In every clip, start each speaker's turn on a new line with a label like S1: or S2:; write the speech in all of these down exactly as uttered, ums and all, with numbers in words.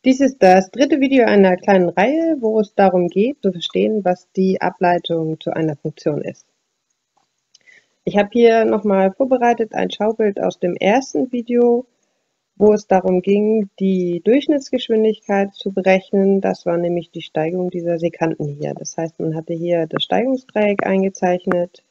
S1: Dies ist das dritte Video einer kleinen Reihe, wo es darum geht, zu verstehen, was die Ableitung zu einer Funktion ist. Ich habe hier nochmal vorbereitet ein Schaubild aus dem ersten Video, wo es darum ging, die Durchschnittsgeschwindigkeit zu berechnen. Das war nämlich die Steigung dieser Sekanten hier. Das heißt, man hatte hier das Steigungsdreieck eingezeichnet.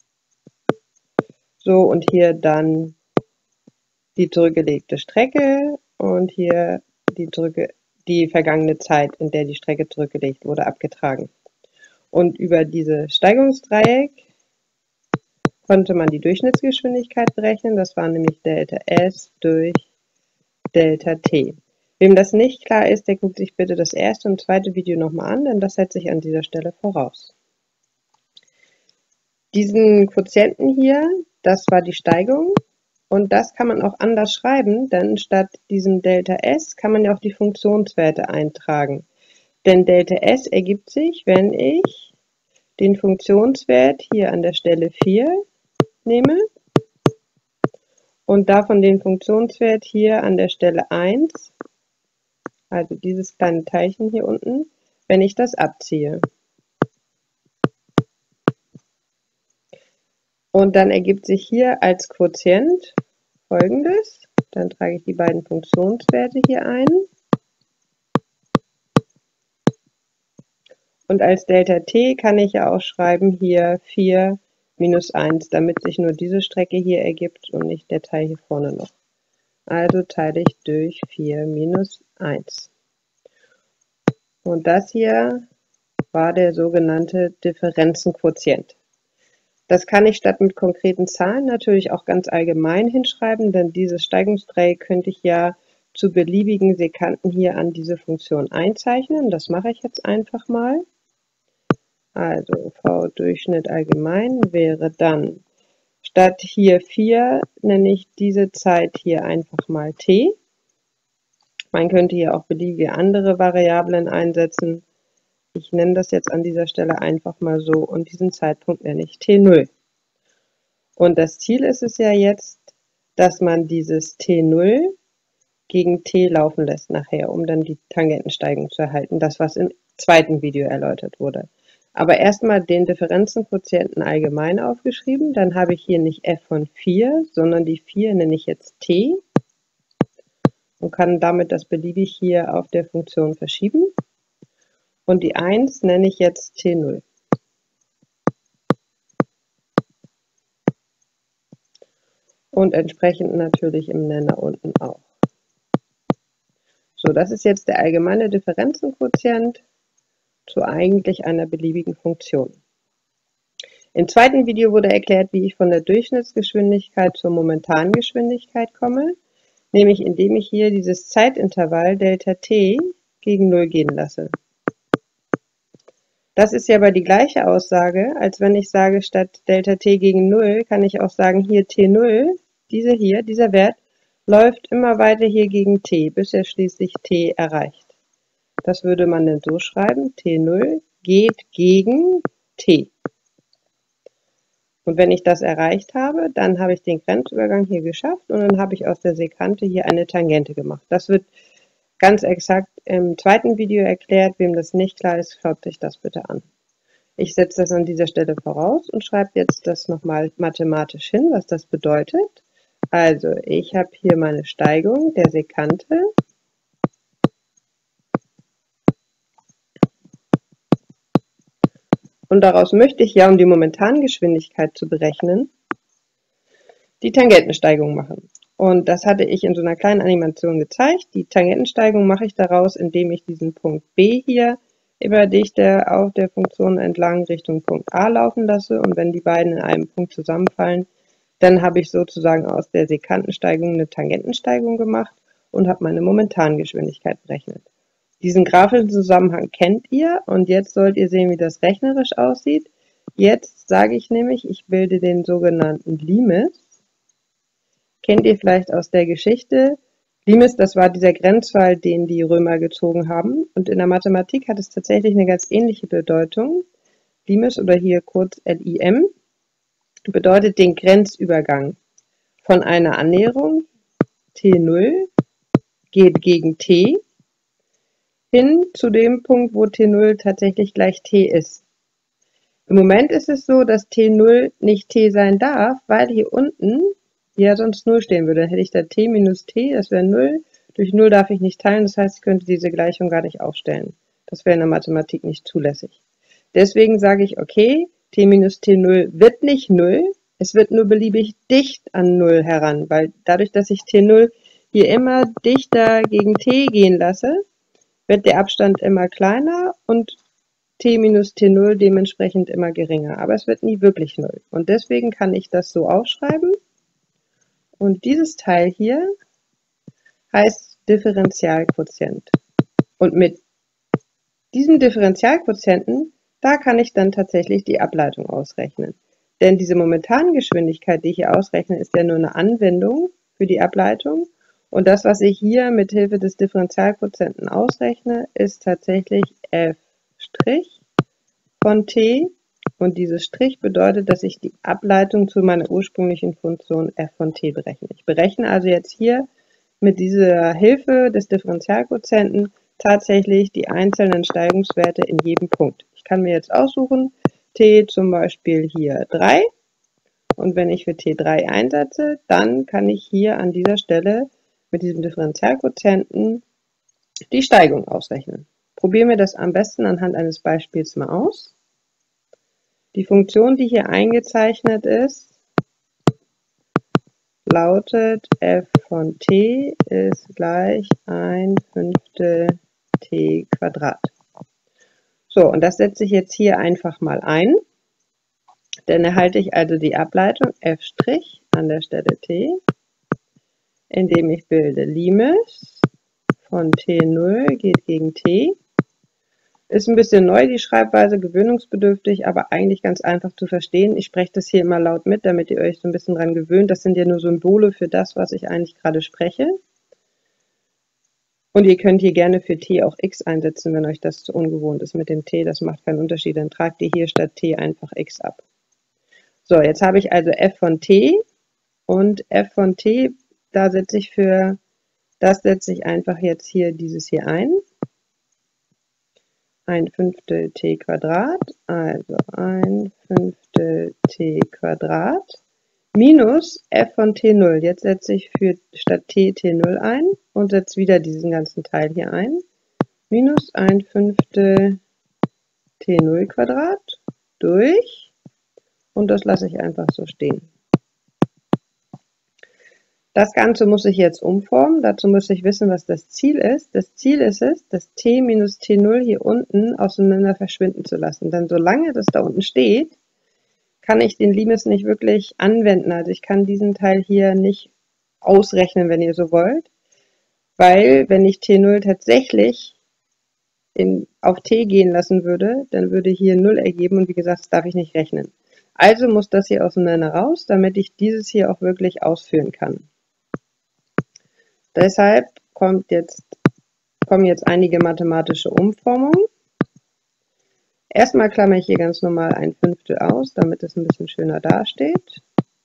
S1: So, und hier dann die zurückgelegte Strecke und hier die, zurückge die vergangene Zeit, in der die Strecke zurückgelegt wurde, abgetragen. Und über dieses Steigungsdreieck konnte man die Durchschnittsgeschwindigkeit berechnen. Das war nämlich Delta S durch Delta T. Wem das nicht klar ist, der guckt sich bitte das erste und zweite Video nochmal an, denn das setze ich an dieser Stelle voraus. Diesen Quotienten hier, das war die Steigung. Und das kann man auch anders schreiben, denn statt diesem Delta S kann man ja auch die Funktionswerte eintragen. Denn Delta S ergibt sich, wenn ich den Funktionswert hier an der Stelle vier nehme und davon den Funktionswert hier an der Stelle eins, also dieses kleine Teilchen hier unten, wenn ich das abziehe. Und dann ergibt sich hier als Quotient Folgendes. Dann trage ich die beiden Funktionswerte hier ein. Und als Delta T kann ich ja auch schreiben hier vier minus eins, damit sich nur diese Strecke hier ergibt und nicht der Teil hier vorne noch. Also teile ich durch vier minus eins. Und das hier war der sogenannte Differenzenquotient. Das kann ich statt mit konkreten Zahlen natürlich auch ganz allgemein hinschreiben, denn dieses Steigungsdreieck könnte ich ja zu beliebigen Sekanten hier an diese Funktion einzeichnen. Das mache ich jetzt einfach mal. Also V-Durchschnitt allgemein wäre dann, statt hier vier nenne ich diese Zeit hier einfach mal t. Man könnte hier auch beliebige andere Variablen einsetzen. Ich nenne das jetzt an dieser Stelle einfach mal so und diesen Zeitpunkt nenne ich T null. Und das Ziel ist es ja jetzt, dass man dieses T null gegen T laufen lässt nachher, um dann die Tangentensteigung zu erhalten. Das, was im zweiten Video erläutert wurde. Aber erstmal den Differenzenquotienten allgemein aufgeschrieben. Dann habe ich hier nicht f von vier, sondern die vier nenne ich jetzt t und kann damit das beliebig hier auf der Funktion verschieben. Und die eins nenne ich jetzt T null. Und entsprechend natürlich im Nenner unten auch. So, das ist jetzt der allgemeine Differenzenquotient zu eigentlich einer beliebigen Funktion. Im zweiten Video wurde erklärt, wie ich von der Durchschnittsgeschwindigkeit zur momentanen Geschwindigkeit komme, nämlich indem ich hier dieses Zeitintervall Delta T gegen null gehen lasse. Das ist ja aber die gleiche Aussage, als wenn ich sage, statt Delta T gegen null kann ich auch sagen, hier T null, diese hier, dieser Wert, läuft immer weiter hier gegen T, bis er schließlich T erreicht. Das würde man dann so schreiben, T null geht gegen T. Und wenn ich das erreicht habe, dann habe ich den Grenzübergang hier geschafft und dann habe ich aus der Sekante hier eine Tangente gemacht. Das wird ganz exakt im zweiten Video erklärt. Wem das nicht klar ist, schaut sich das bitte an. Ich setze das an dieser Stelle voraus und schreibe jetzt das nochmal mathematisch hin, was das bedeutet. Also, ich habe hier meine Steigung der Sekante. Und daraus möchte ich ja, um die Momentangeschwindigkeit zu berechnen, die Tangentensteigung machen. Und das hatte ich in so einer kleinen Animation gezeigt. Die Tangentensteigung mache ich daraus, indem ich diesen Punkt B hier immer dichter auf der Funktion entlang Richtung Punkt A laufen lasse. Und wenn die beiden in einem Punkt zusammenfallen, dann habe ich sozusagen aus der Sekantensteigung eine Tangentensteigung gemacht und habe meine Momentangeschwindigkeit berechnet. Diesen graphischen Zusammenhang kennt ihr und jetzt sollt ihr sehen, wie das rechnerisch aussieht. Jetzt sage ich nämlich, ich bilde den sogenannten Limes. Kennt ihr vielleicht aus der Geschichte? Limes, das war dieser Grenzfall, den die Römer gezogen haben. Und in der Mathematik hat es tatsächlich eine ganz ähnliche Bedeutung. Limes oder hier kurz L I M bedeutet den Grenzübergang von einer Annäherung T null geht gegen T hin zu dem Punkt, wo T null tatsächlich gleich T ist. Im Moment ist es so, dass T null nicht T sein darf, weil hier unten ja sonst null stehen würde. Dann hätte ich da T minus T, das wäre null. Durch null darf ich nicht teilen, das heißt, ich könnte diese Gleichung gar nicht aufstellen. Das wäre in der Mathematik nicht zulässig. Deswegen sage ich, okay, T minus T null wird nicht null, es wird nur beliebig dicht an null heran, weil dadurch, dass ich T null hier immer dichter gegen T gehen lasse, wird der Abstand immer kleiner und T minus T null dementsprechend immer geringer. Aber es wird nie wirklich null. Und deswegen kann ich das so aufschreiben. Und dieses Teil hier heißt Differentialquotient. Und mit diesem Differentialquotienten, da kann ich dann tatsächlich die Ableitung ausrechnen. Denn diese Momentangeschwindigkeit, die ich hier ausrechne, ist ja nur eine Anwendung für die Ableitung. Und das, was ich hier mit Hilfe des Differentialquotienten ausrechne, ist tatsächlich f' von t. Und dieses Strich bedeutet, dass ich die Ableitung zu meiner ursprünglichen Funktion f von t berechne. Ich berechne also jetzt hier mit dieser Hilfe des Differentialquotienten tatsächlich die einzelnen Steigungswerte in jedem Punkt. Ich kann mir jetzt aussuchen, t zum Beispiel hier drei. Und wenn ich für t drei einsetze, dann kann ich hier an dieser Stelle mit diesem Differentialquotienten die Steigung ausrechnen. Probieren wir das am besten anhand eines Beispiels mal aus. Die Funktion, die hier eingezeichnet ist, lautet f von t ist gleich ein Fünftel t Quadrat. So, und das setze ich jetzt hier einfach mal ein. Dann erhalte ich also die Ableitung f' an der Stelle t, indem ich bilde Limes von t null geht gegen t. Ist ein bisschen neu, die Schreibweise, gewöhnungsbedürftig, aber eigentlich ganz einfach zu verstehen. Ich spreche das hier immer laut mit, damit ihr euch so ein bisschen dran gewöhnt. Das sind ja nur Symbole für das, was ich eigentlich gerade spreche. Und ihr könnt hier gerne für t auch x einsetzen, wenn euch das zu ungewohnt ist mit dem t. Das macht keinen Unterschied. Dann tragt ihr hier statt t einfach x ab. So, jetzt habe ich also f von t und f von t, da setze ich für, das setze ich einfach jetzt hier dieses hier ein. Ein Fünftel t Quadrat, also ein Fünftel t Quadrat minus f von t null. Jetzt setze ich für statt t t null ein und setze wieder diesen ganzen Teil hier ein. Minus ein Fünftel t null Quadrat durch, und das lasse ich einfach so stehen. Das Ganze muss ich jetzt umformen. Dazu muss ich wissen, was das Ziel ist. Das Ziel ist es, das t minus t null hier unten auseinander verschwinden zu lassen. Denn solange das da unten steht, kann ich den Limes nicht wirklich anwenden. Also ich kann diesen Teil hier nicht ausrechnen, wenn ihr so wollt. Weil wenn ich t null tatsächlich in, auf t gehen lassen würde, dann würde hier null ergeben und wie gesagt, das darf ich nicht rechnen. Also muss das hier auseinander raus, damit ich dieses hier auch wirklich ausführen kann. Deshalb kommt jetzt, kommen jetzt einige mathematische Umformungen. Erstmal klammere ich hier ganz normal ein Fünftel aus, damit es ein bisschen schöner dasteht.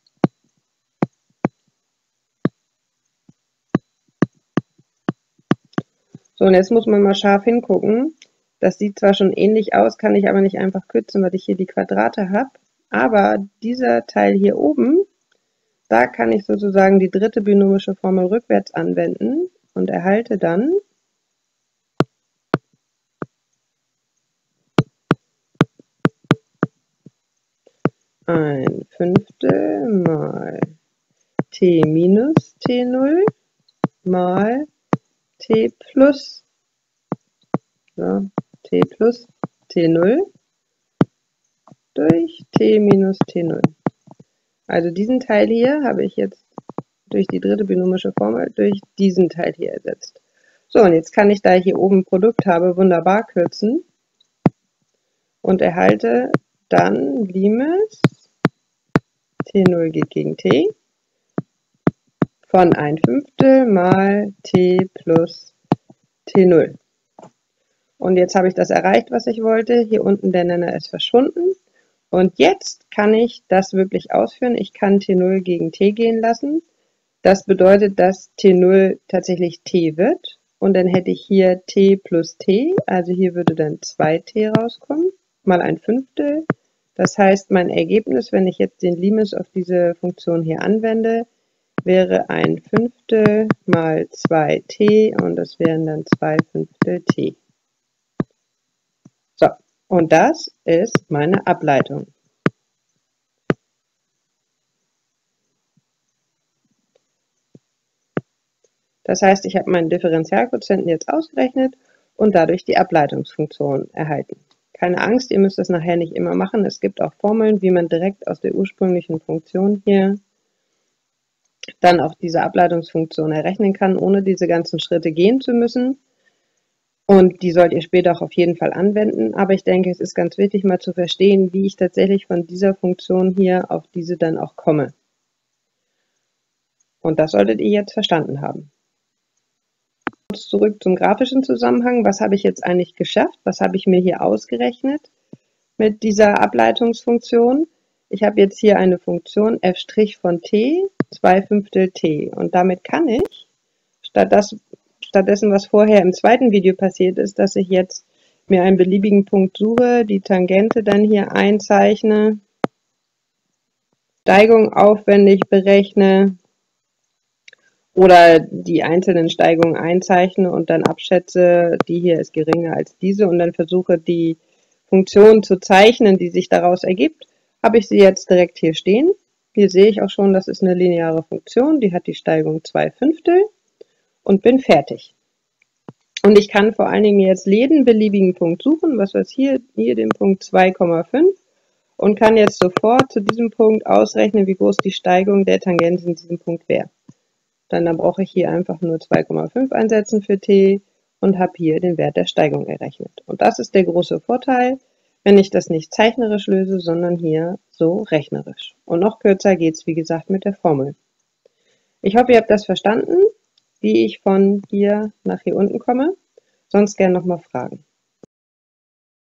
S1: So, und jetzt muss man mal scharf hingucken. Das sieht zwar schon ähnlich aus, kann ich aber nicht einfach kürzen, weil ich hier die Quadrate habe. Aber dieser Teil hier oben, da kann ich sozusagen die dritte binomische Formel rückwärts anwenden und erhalte dann ein Fünftel mal t minus t null mal t plus, so, t plus t null durch t minus t null. Also diesen Teil hier habe ich jetzt durch die dritte binomische Formel durch diesen Teil hier ersetzt. So, und jetzt kann ich, da ich hier oben ein Produkt habe, wunderbar kürzen und erhalte dann Limes t null geht gegen t von ein Fünftel mal t plus t null. Und jetzt habe ich das erreicht, was ich wollte. Hier unten der Nenner ist verschwunden. Und jetzt kann ich das wirklich ausführen. Ich kann t null gegen t gehen lassen. Das bedeutet, dass t null tatsächlich t wird. Und dann hätte ich hier t plus t, also hier würde dann zwei t rauskommen, mal ein Fünftel. Das heißt, mein Ergebnis, wenn ich jetzt den Limes auf diese Funktion hier anwende, wäre ein Fünftel mal zwei t und das wären dann zwei Fünftel t. So, und das ist meine Ableitung. Das heißt, ich habe meinen Differentialquotienten jetzt ausgerechnet und dadurch die Ableitungsfunktion erhalten. Keine Angst, ihr müsst das nachher nicht immer machen. Es gibt auch Formeln, wie man direkt aus der ursprünglichen Funktion hier dann auch diese Ableitungsfunktion errechnen kann, ohne diese ganzen Schritte gehen zu müssen. Und die sollt ihr später auch auf jeden Fall anwenden. Aber ich denke, es ist ganz wichtig, mal zu verstehen, wie ich tatsächlich von dieser Funktion hier auf diese dann auch komme. Und das solltet ihr jetzt verstanden haben. Zurück zum grafischen Zusammenhang. Was habe ich jetzt eigentlich geschafft? Was habe ich mir hier ausgerechnet mit dieser Ableitungsfunktion? Ich habe jetzt hier eine Funktion f' von t, zwei Fünftel t. Und damit kann ich, statt das, stattdessen, was vorher im zweiten Video passiert ist, dass ich jetzt mir einen beliebigen Punkt suche, die Tangente dann hier einzeichne, Steigung aufwendig berechne, oder die einzelnen Steigungen einzeichne und dann abschätze, die hier ist geringer als diese und dann versuche, die Funktion zu zeichnen, die sich daraus ergibt, habe ich sie jetzt direkt hier stehen. Hier sehe ich auch schon, das ist eine lineare Funktion, die hat die Steigung zwei Fünftel und bin fertig. Und ich kann vor allen Dingen jetzt jeden beliebigen Punkt suchen, was weiß hier, hier den Punkt zwei Komma fünf und kann jetzt sofort zu diesem Punkt ausrechnen, wie groß die Steigung der Tangente in diesem Punkt wäre. Dann, dann brauche ich hier einfach nur zwei Komma fünf einsetzen für t und habe hier den Wert der Steigung errechnet. Und das ist der große Vorteil, wenn ich das nicht zeichnerisch löse, sondern hier so rechnerisch. Und noch kürzer geht es, wie gesagt, mit der Formel. Ich hoffe, ihr habt das verstanden, wie ich von hier nach hier unten komme. Sonst gerne nochmal Fragen.